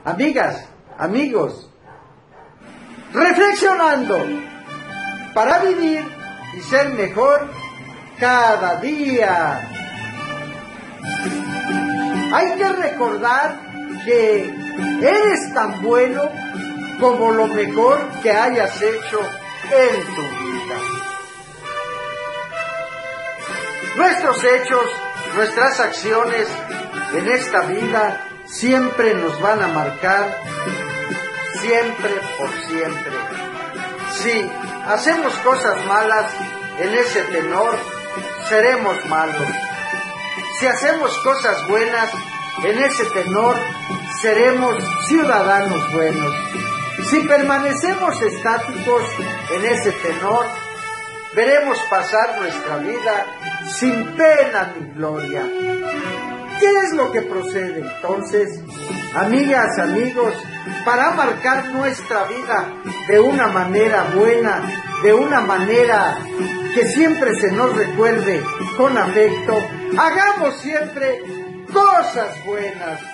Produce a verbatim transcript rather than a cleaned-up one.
amigas, amigos, reflexionando para vivir y ser mejor cada día. Hay que recordar que eres tan bueno como lo mejor que hayas hecho en tu vida. Nuestros hechos, nuestras acciones en esta vida siempre nos van a marcar, siempre por siempre. Si hacemos cosas malas en ese tenor, seremos malos. Si hacemos cosas buenas en ese tenor, seremos ciudadanos buenos. Si permanecemos estáticos en ese tenor, veremos pasar nuestra vida sin pena ni gloria. ¿Qué es lo que procede entonces, amigas, amigos, para marcar nuestra vida de una manera buena, de una manera que siempre se nos recuerde con afecto? Hagamos siempre cosas buenas.